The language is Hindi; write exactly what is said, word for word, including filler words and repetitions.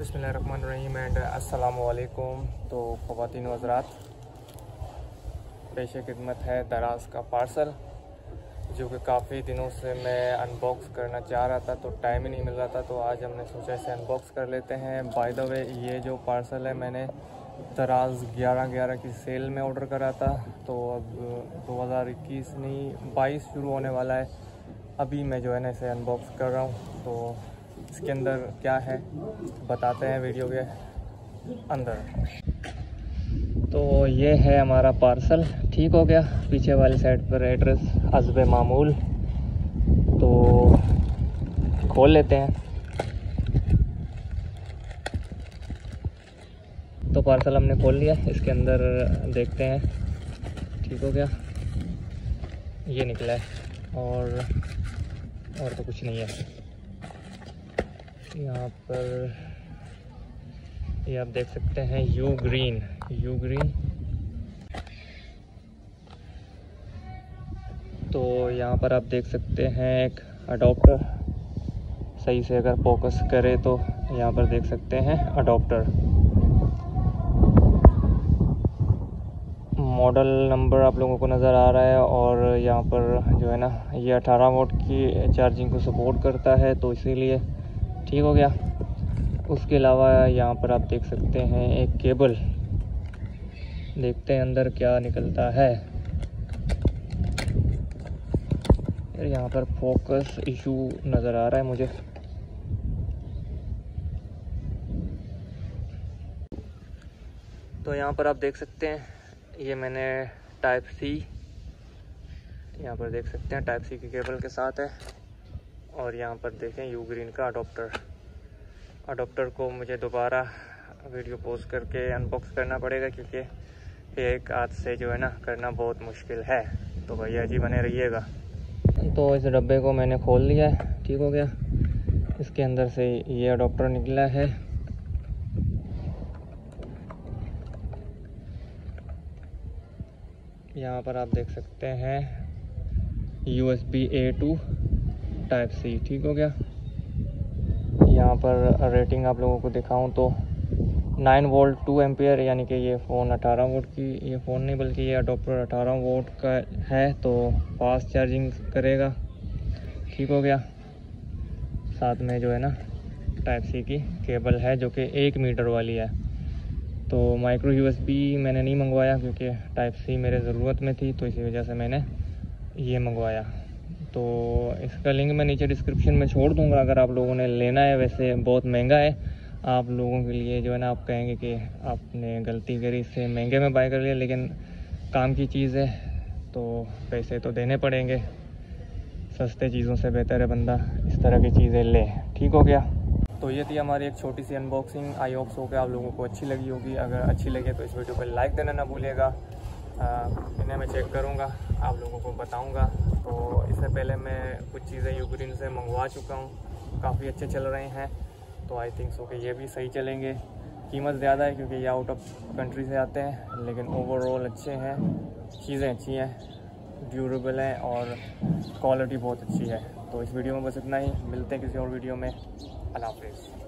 बिस्मिल्लाहिर्रहमानिर्रहीम एंड अस्सलामु अलैकुम। तो ख़वातीन व हज़रात, पेश खिदमत है दराज का पार्सल जो कि काफ़ी दिनों से मैं अनबॉक्स करना चाह रहा था, तो टाइम ही नहीं मिल रहा था। तो आज हमने सोचा इसे अनबॉक्स कर लेते हैं। बाय द वे, ये जो पार्सल है मैंने दराज ग्यारह ग्यारह की सेल में ऑर्डर करा था। तो अब दो हज़ार इक्कीस नहीं बाईस शुरू होने वाला है। अभी मैं जो है ना इसे अनबॉक्स कर रहा हूँ। तो इसके अंदर क्या है बताते हैं वीडियो के अंदर। तो ये है हमारा पार्सल, ठीक हो गया। पीछे वाली साइड पर एड्रेस हस्बे मामूल। तो खोल लेते हैं। तो पार्सल हमने खोल लिया, इसके अंदर देखते हैं। ठीक हो गया, ये निकला है और और तो कुछ नहीं है। यहाँ पर ये आप देख सकते हैं यू ग्रीन यू ग्रीन। तो यहाँ पर आप देख सकते हैं एक अडॉप्टर, सही से अगर फोकस करे तो यहाँ पर देख सकते हैं अडॉप्टर। मॉडल नंबर आप लोगों को नज़र आ रहा है और यहाँ पर जो है ना ये अठारह वोल्ट की चार्जिंग को सपोर्ट करता है, तो इसीलिए ठीक हो गया। उसके अलावा यहाँ पर आप देख सकते हैं एक केबल, देखते हैं अंदर क्या निकलता है। यहाँ पर फोकस इशू नज़र आ रहा है मुझे। तो यहाँ पर आप देख सकते हैं ये मैंने टाइप सी, यहाँ पर देख सकते हैं टाइप सी की केबल के साथ है। और यहाँ पर देखें यू ग्रीन का अडॉप्टर अडॉप्टर को मुझे दोबारा वीडियो पोस्ट करके अनबॉक्स करना पड़ेगा, क्योंकि एक हाथ से जो है ना करना बहुत मुश्किल है। तो भैया जी बने रहिएगा। तो इस डब्बे को मैंने खोल लिया है, ठीक हो गया। इसके अंदर से ये अडॉप्टर निकला है। यहाँ पर आप देख सकते हैं U S B A to type C, ठीक हो गया। यहाँ पर रेटिंग आप लोगों को दिखाऊं तो नाइन वोल्ट टू एम्पियर, यानी कि ये फ़ोन अठारह वोल्ट की, ये फ़ोन नहीं बल्कि ये अडॉप्टर अठारह वोल्ट का है, तो फास्ट चार्जिंग करेगा, ठीक हो गया। साथ में जो है ना टाइप सी की केबल है जो कि एक मीटर वाली है। तो माइक्रो यूएसबी मैंने नहीं मंगवाया क्योंकि टाइप सी मेरे ज़रूरत में थी, तो इसी वजह से मैंने ये मंगवाया। तो इसका लिंक मैं नीचे डिस्क्रिप्शन में छोड़ दूंगा अगर आप लोगों ने लेना है। वैसे बहुत महंगा है आप लोगों के लिए, जो है ना आप कहेंगे कि आपने गलती करी, इससे महंगे में बाय कर लिया, लेकिन काम की चीज़ है तो पैसे तो देने पड़ेंगे। सस्ते चीज़ों से बेहतर है बंदा इस तरह की चीज़ें ले, ठीक हो गया। तो ये थी हमारी एक छोटी सी अनबॉक्सिंग। आई होप्स हो कि आप लोगों को अच्छी लगी होगी। अगर अच्छी लगे तो इस वीडियो पर लाइक देना ना भूलिएगा। इन्हें मैं चेक करूँगा, आप लोगों को बताऊँगा। तो इससे पहले मैं कुछ चीज़ें यू ग्रीन से मंगवा चुका हूँ, काफ़ी अच्छे चल रहे हैं। तो आई थिंक सो कि ये भी सही चलेंगे। कीमत ज़्यादा है क्योंकि ये आउट ऑफ कंट्री से आते हैं, लेकिन ओवरऑल अच्छे हैं, चीज़ें अच्छी हैं, ड्यूरेबल हैं और क्वालिटी बहुत अच्छी है। तो इस वीडियो में बस इतना ही, मिलते हैं किसी और वीडियो में। अल्लाह हाफ़िज़।